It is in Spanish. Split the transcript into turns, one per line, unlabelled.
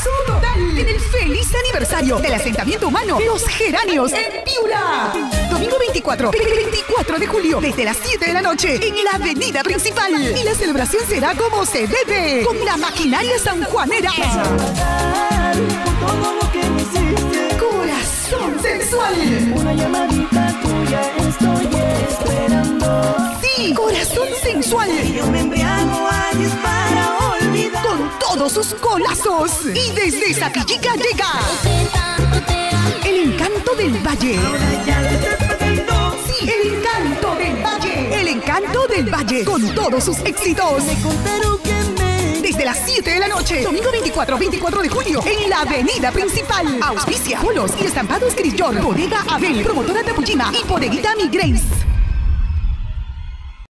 total en el feliz aniversario del asentamiento humano Los Geranios en Piura. Domingo 24 de julio, desde las 7 de la noche, en la avenida principal. Y la celebración será como se debe, con la maquinaria sanjuanera.
Todo lo que me hiciste.
Corazón sensual.
Una llamadita tuya estoy esperando.
Sí, corazón sensual.
Yo me embriago ahí es para olvidar.
Con todos sus colazos. Y desde Sapillica llega El Encanto del Valle.
Ahora ya te he perdido.
Sí, El Encanto del Valle. El Encanto del Valle, con todos sus éxitos.
Me contaron que
Desde las 7 de la noche, domingo 24 de julio, en la avenida principal. Auspicia, polos y estampados Crillor, Bodega Abel, promotora Tapujima y Bodeguita Mi Grace.